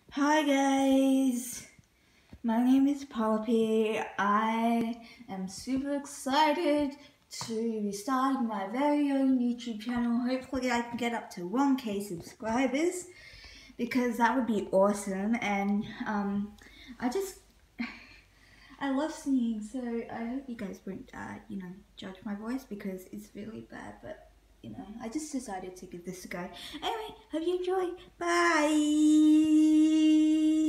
Hi guys, my name is Poppy. I am super excited to be starting my very own YouTube channel. Hopefully I can get up to 1K subscribers because that would be awesome. And I just, I love singing, so I hope you guys won't, judge my voice because it's really bad, but I just decided to give this a go. Anyway, hope you enjoy. Bye!